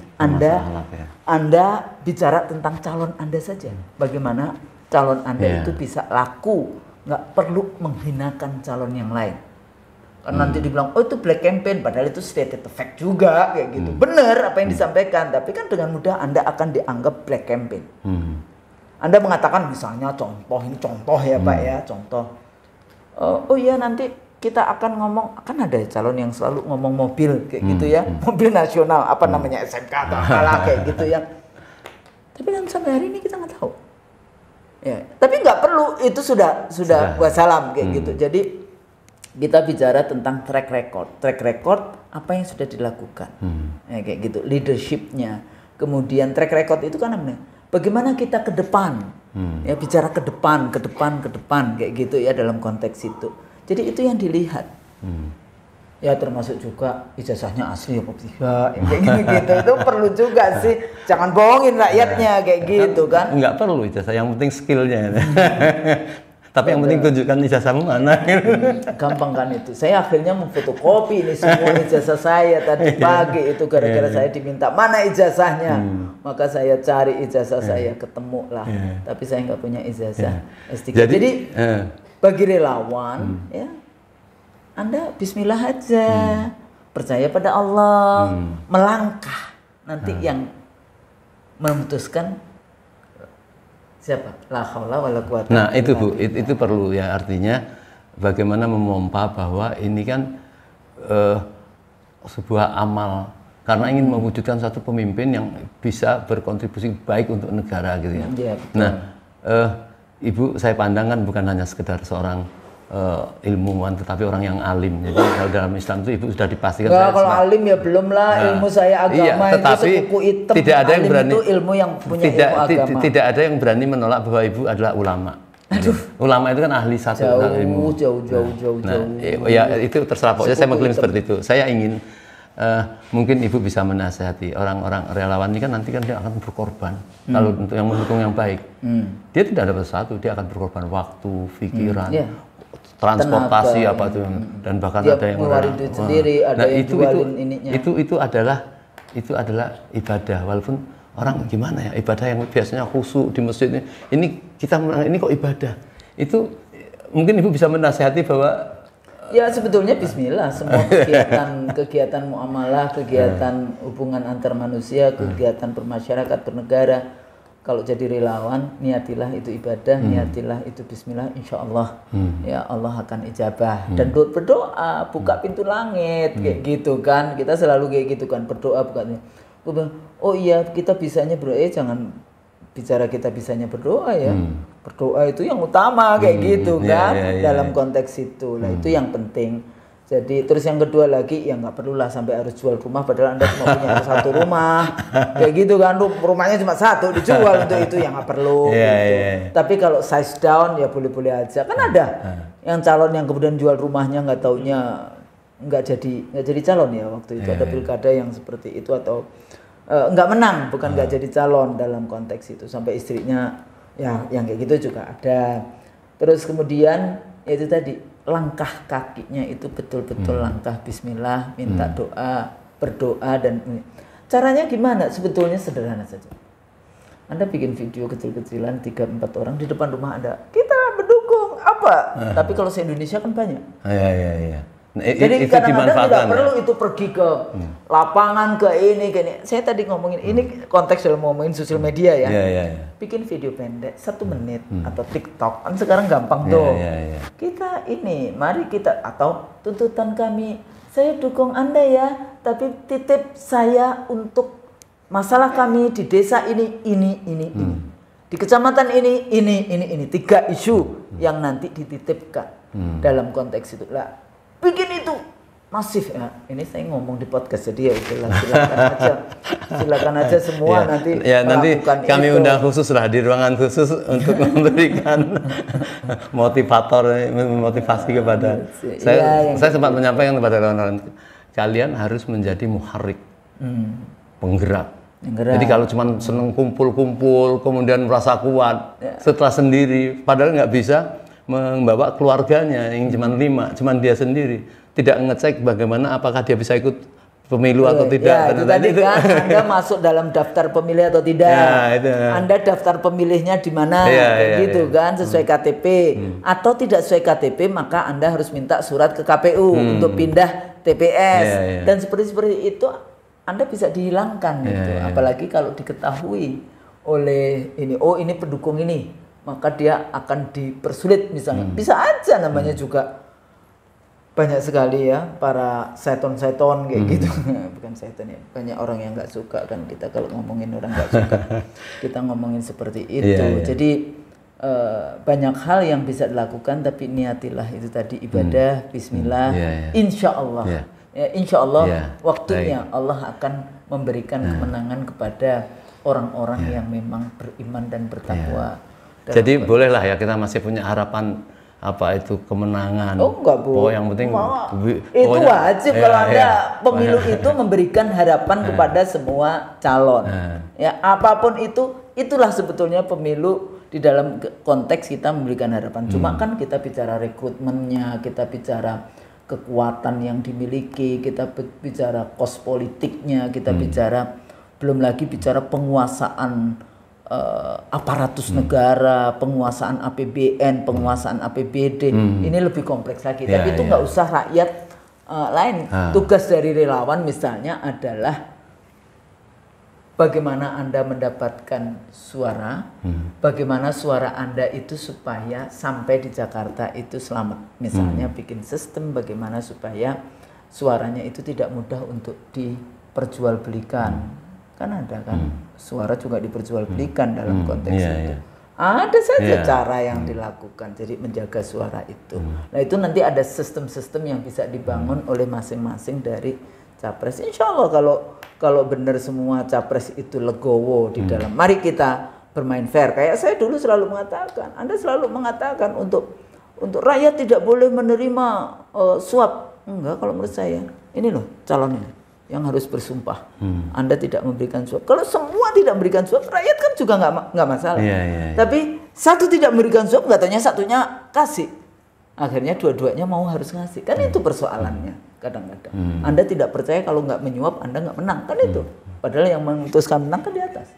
Anda bicara tentang calon Anda saja. Bagaimana calon Anda itu bisa laku, nggak perlu menghinakan calon yang lain. Karena nanti dibilang, oh itu black campaign, padahal itu stated fact juga kayak gitu. Benar apa yang disampaikan, tapi kan dengan mudah Anda akan dianggap black campaign. Anda mengatakan misalnya contoh, ini contoh ya Pak ya, contoh. Oh iya nanti kita akan ngomong, akan ada calon yang selalu ngomong mobil kayak gitu ya, mobil nasional, apa namanya SMK atau apalah kayak gitu ya. Tapi kan sampai hari ini kita nggak tahu. Ya, tapi nggak perlu, itu sudah wassalam kayak gitu. Jadi kita bicara tentang track record apa yang sudah dilakukan, ya, kayak gitu, leadershipnya. Kemudian track record itu kan namanya bagaimana kita ke depan, ya bicara ke depan kayak gitu ya dalam konteks itu. Jadi itu yang dilihat. Ya termasuk juga ijazahnya asli apa tidak, ya, kayak gitu itu perlu juga sih. Jangan bohongin rakyatnya kayak gitu kan. Enggak perlu ijazah, yang penting skillnya. Tapi yang penting tunjukkan ijazahmu mana. Gampang kan itu. Saya akhirnya memfotokopi ini semua ijazah saya tadi pagi itu gara-gara saya diminta mana ijazahnya. Maka saya cari ijazah saya, ketemu lah. Tapi saya nggak punya ijazah S3. Jadi bagi relawan ya, Anda bismillah aja. Percaya pada Allah, melangkah. Nanti yang memutuskan siapa? La haula wala quwata. Nah, itu Bu, itu perlu ya, artinya bagaimana memompa bahwa ini kan sebuah amal karena ingin mewujudkan satu pemimpin yang bisa berkontribusi baik untuk negara gitu ya. Ya, nah, Ibu saya pandang kan bukan hanya sekedar seorang ilmuwan tetapi orang yang alim. Jadi kalau dalam Islam itu Ibu sudah dipastikan kalau alim ya belum lah, ilmu saya agama iya, tetapi itu sepupu hitam. Tidak ada yang berani, itu ilmu yang punya ilmu agama. Tidak ada yang berani menolak bahwa Ibu adalah ulama. Aduh. Ulama itu kan ahli satu ilmu. Jauh. Ya itu terserah pokoknya saya mengklaim seperti itu. Saya ingin mungkin Ibu bisa menasihati orang-orang relawan ini kan nanti kan dia akan berkorban kalau untuk yang mendukung yang baik. Dia tidak dapat sesuatu, dia akan berkorban waktu, pikiran, transportasi tenaga, apa itu dan bahkan dia ada yang ngeluarin duit sendiri, ada yang jualin ininya. Itu adalah ibadah, walaupun orang gimana ya, ibadah yang biasanya khusyuk di masjid ini kita ini kok ibadah. Itu mungkin Ibu bisa menasihati bahwa ya sebetulnya bismillah, semua kegiatan muamalah, kegiatan hubungan antar manusia, kegiatan bermasyarakat, bernegara. Kalau jadi relawan, niatilah itu ibadah, niatilah itu bismillah, insya Allah ya Allah akan ijabah. Dan berdoa, buka pintu langit, kayak gitu kan. Kita selalu kayak gitu kan, berdoa buka. Oh iya, kita bisanya berdoa, jangan bicara kita bisanya berdoa ya. Berdoa itu yang utama kayak gitu kan, dalam konteks itu. Nah itu yang penting. Jadi terus yang kedua lagi ya nggak perlulah sampai harus jual rumah padahal Anda cuma punya satu rumah kayak gitu kan, rumahnya cuma satu dijual untuk itu yang nggak perlu gitu. Tapi kalau size down ya boleh-boleh aja kan. Ada yang calon yang kemudian jual rumahnya nggak taunya nggak jadi calon ya waktu itu. Ada pilkada yang seperti itu atau nggak menang, bukan nggak jadi calon dalam konteks itu, sampai istrinya ya yang kayak gitu juga ada. Terus kemudian itu tadi langkah kakinya itu betul-betul langkah bismillah, minta doa, berdoa. Dan caranya gimana? Sebetulnya sederhana saja. Anda bikin video kecil-kecilan 3-4 orang di depan rumah Anda, kita mendukung apa? Tapi kalau se-Indonesia kan banyak. Iya. Nah, jadi kadang-kadang tidak perlu itu pergi ke lapangan, ke ini. Saya tadi ngomongin ini konteks dalam ngomongin sosial media ya. Bikin video pendek 1 menit atau TikTok kan sekarang gampang tuh. Kita ini, mari kita, atau tuntutan kami, saya dukung Anda ya, tapi titip saya untuk masalah kami di desa ini. Di kecamatan ini 3 isu yang nanti dititipkan dalam konteks itu lah. Bikin itu masif ya. Ini saya ngomong di podcast jadi ya silakan aja semua nanti. Ya nanti kami itu undang khusus lah di ruangan khusus untuk memberikan motivasi kepada saya sempat menyampaikan kepada kawan-kawan, kalian harus menjadi muharrik, penggerak. Jadi kalau cuma seneng kumpul-kumpul kemudian merasa kuat setelah sendiri padahal nggak bisa membawa keluarganya yang cuma 5, cuma dia sendiri, tidak ngecek bagaimana apakah dia bisa ikut pemilu atau tidak. Ya, itu tadi kan Anda masuk dalam daftar pemilih atau tidak. Anda daftar pemilihnya di mana, gitu kan, sesuai KTP atau tidak sesuai KTP, maka Anda harus minta surat ke KPU untuk pindah TPS. Dan seperti itu Anda bisa dihilangkan gitu. Apalagi kalau diketahui oleh ini, oh ini pendukung ini, maka dia akan dipersulit misalnya. Bisa aja namanya juga banyak sekali ya para seton-seton kayak gitu. Bukan seton ya, banyak orang yang nggak suka kan kita kalau ngomongin orang nggak suka. Kita ngomongin seperti itu. Jadi banyak hal yang bisa dilakukan, tapi niatilah itu tadi ibadah, bismillah, insya Allah. Insya Allah waktunya Allah akan memberikan kemenangan kepada orang-orang yang memang beriman dan bertakwa. Jadi bolehlah ya kita masih punya harapan apa itu kemenangan. Oh enggak Bu. Yang penting itu wajib kalau Anda pemilu itu memberikan harapan kepada semua calon. Ya apapun itu itulah sebetulnya pemilu di dalam konteks kita memberikan harapan. Cuma kan kita bicara rekrutmennya, kita bicara kekuatan yang dimiliki, kita bicara kos politiknya, kita bicara belum lagi bicara penguasaan aparatus negara, penguasaan APBN, penguasaan APBD. Ini lebih kompleks lagi. Tapi itu nggak usah rakyat lain. Tugas dari relawan misalnya adalah bagaimana Anda mendapatkan suara, bagaimana suara Anda itu supaya sampai di Jakarta itu selamat. Misalnya bikin sistem bagaimana supaya suaranya itu tidak mudah untuk diperjualbelikan. Kan ada kan, suara juga diperjualbelikan dalam konteks itu. Ada saja cara yang dilakukan, jadi menjaga suara itu. Nah itu nanti ada sistem-sistem yang bisa dibangun oleh masing-masing dari capres. Insya Allah kalau benar semua capres itu legowo di dalam. Mari kita bermain fair. Kayak saya dulu selalu mengatakan, Anda selalu mengatakan untuk rakyat tidak boleh menerima suap. Enggak, kalau menurut saya ini loh calon ini yang harus bersumpah. Anda tidak memberikan suap. Kalau semua tidak memberikan suap, rakyat kan juga nggak masalah. Tapi satu tidak memberikan suap, nggak taunya satunya kasih. Akhirnya dua-duanya mau harus ngasih. Kan itu persoalannya. Kadang-kadang Anda tidak percaya kalau nggak menyuap Anda nggak menang, kan itu. Padahal yang memutuskan menang kan di atas.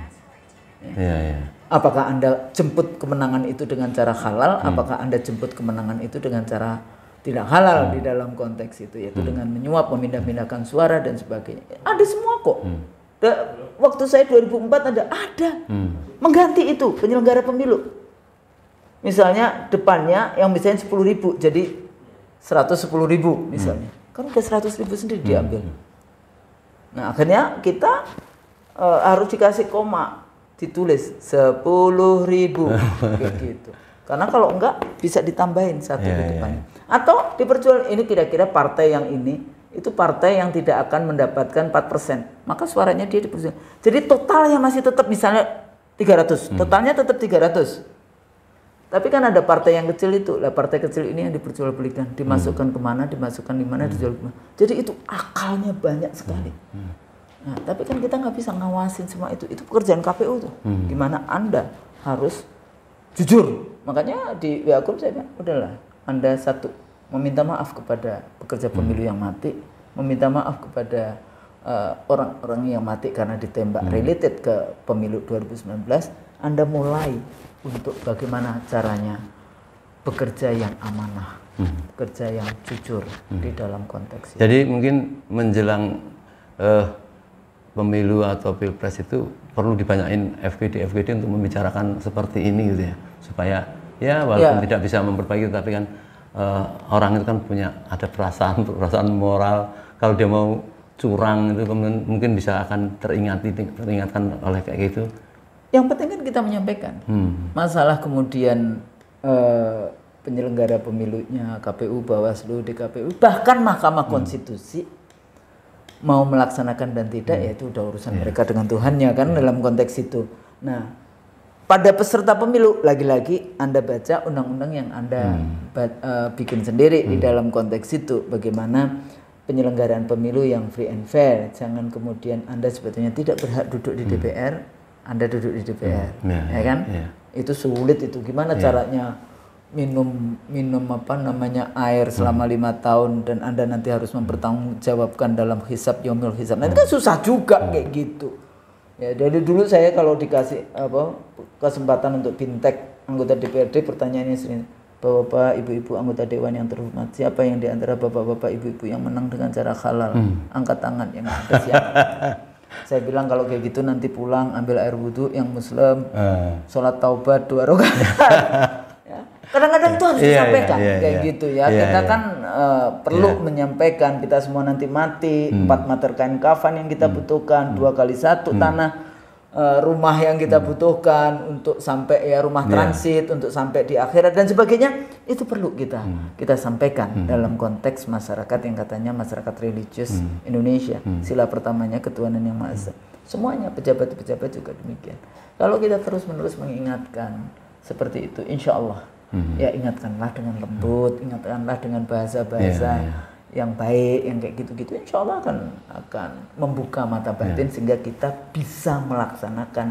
Apakah Anda jemput kemenangan itu dengan cara halal? Apakah Anda jemput kemenangan itu dengan cara tidak halal di dalam konteks itu, yaitu dengan menyuap, memindah-mindahkan suara dan sebagainya? Ada semua kok. Waktu saya 2004 ada mengganti itu penyelenggara pemilu. Misalnya depannya yang misalnya 10.000 jadi 110.000 misalnya, kan udah 100.000 sendiri diambil. Nah akhirnya kita harus dikasih koma, ditulis 10.000 kayak gitu. Karena kalau enggak bisa ditambahin satu di depannya. Atau diperjual ini kira-kira partai yang ini itu partai yang tidak akan mendapatkan 4%, maka suaranya dia diperjual. Jadi totalnya masih tetap misalnya 300, totalnya tetap 300. Tapi kan ada partai yang kecil itu, lah partai kecil ini yang diperjualbelikan, dimasukkan kemana, dimasukkan di mana, dijual kemana. Jadi itu akalnya banyak sekali. Nah, tapi kan kita nggak bisa ngawasin semua itu pekerjaan KPU tuh. Gimana Anda harus jujur. Makanya di WA Group saya bilang, udahlah, Anda satu meminta maaf kepada pekerja pemilu yang mati, meminta maaf kepada orang-orang yang mati karena ditembak related ke pemilu 2019. Anda mulai untuk bagaimana caranya bekerja yang amanah, bekerja yang jujur di dalam konteks ini. Jadi mungkin menjelang pemilu atau pilpres itu perlu dibanyain FGD untuk membicarakan seperti ini gitu ya, supaya ya walaupun tidak bisa memperbaiki, tapi kan orang itu kan punya ada perasaan moral. Kalau dia mau curang itu mungkin bisa akan teringatkan oleh kayak gitu. Yang penting kan kita menyampaikan. Masalah kemudian penyelenggara pemilunya, KPU, Bawaslu, DKPU, bahkan Mahkamah Konstitusi mau melaksanakan dan tidak, ya itu udah urusan mereka dengan Tuhannya kan dalam konteks itu. Nah, pada peserta pemilu lagi-lagi Anda baca undang-undang yang Anda bikin sendiri di dalam konteks itu, bagaimana penyelenggaraan pemilu yang free and fair. Jangan kemudian Anda sebetulnya tidak berhak duduk di DPR, Anda duduk di DPR, ya kan? Itu sulit itu. Gimana caranya minum apa namanya air selama 5 tahun dan Anda nanti harus mempertanggungjawabkan dalam hisab yaumil hisab. Nah, itu kan susah juga kayak gitu. Ya, dari dulu saya kalau dikasih kesempatan untuk bintek anggota DPRD, pertanyaannya sering, Bapak, Ibu-ibu anggota dewan yang terhormat, siapa yang di antara Bapak-bapak, Ibu-ibu yang menang dengan cara halal? Angkat tangan yang ada siapa? Saya bilang kalau kayak gitu nanti pulang ambil air wudhu yang muslim, sholat taubat 2 rakaat. Ya. Kadang-kadang itu harus disampaikan kayak gitu ya. Kita kan perlu menyampaikan, kita semua nanti mati, 4 meter kain kafan yang kita butuhkan, 2x1 tanah rumah yang kita butuhkan untuk sampai ya rumah transit, untuk sampai di akhirat dan sebagainya, itu perlu kita sampaikan dalam konteks masyarakat yang katanya masyarakat religius Indonesia. Sila pertamanya ketuhanan yang Maha Esa. Semuanya pejabat-pejabat juga demikian. Kalau kita terus-menerus mengingatkan seperti itu, insya Allah ya ingatkanlah dengan lembut, ingatkanlah dengan bahasa-bahasa yang baik, yang kayak gitu-gitu, insya Allah akan membuka mata batin sehingga kita bisa melaksanakan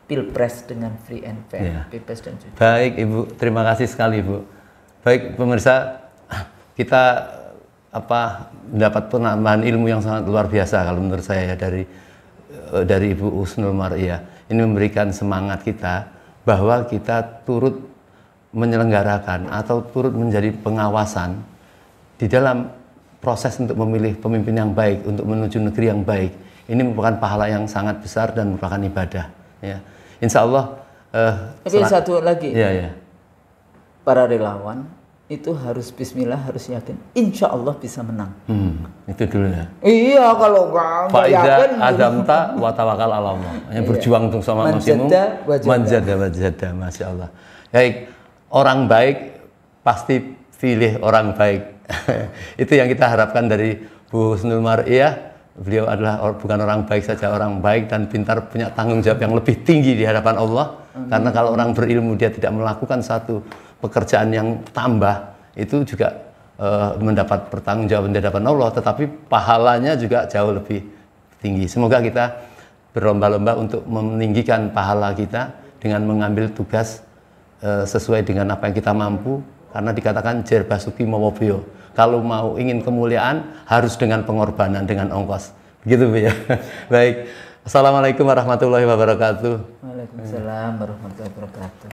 pilpres dengan free and fair, bebas dan jujur. Baik Ibu, terima kasih sekali Ibu. Baik pemirsa, kita mendapat penambahan ilmu yang sangat luar biasa kalau menurut saya dari Ibu Husnul Mar'iyah. Ini memberikan semangat kita bahwa kita turut menyelenggarakan atau turut menjadi pengawasan di dalam proses untuk memilih pemimpin yang baik, untuk menuju negeri yang baik. Ini merupakan pahala yang sangat besar dan merupakan ibadah. Ya. Insya Allah. Tapi satu lagi, ya. Para relawan itu harus bismillah, harus yakin, insya Allah bisa menang. Itu dulu ya. Iya, kalau nggak yakin. Azamta wa tawakal ala Allah. Yang berjuang untuk sama maksimum. Manjada, masya Allah. Baik, orang baik pasti pilih orang baik. Itu yang kita harapkan dari Bu Husnul Mar'iyah. Beliau adalah bukan orang baik saja, orang baik dan pintar, punya tanggung jawab yang lebih tinggi di hadapan Allah. Karena kalau orang berilmu dia tidak melakukan satu pekerjaan yang tambah, itu juga mendapat pertanggungjawaban di hadapan Allah, tetapi pahalanya juga jauh lebih tinggi. Semoga kita berlomba-lomba untuk meninggikan pahala kita dengan mengambil tugas sesuai dengan apa yang kita mampu, karena dikatakan jer basuki mawobyo. Kalau mau ingin kemuliaan harus dengan pengorbanan, dengan ongkos. Begitu Bu ya. Baik. Assalamualaikum warahmatullahi wabarakatuh. Waalaikumsalam warahmatullahi wabarakatuh.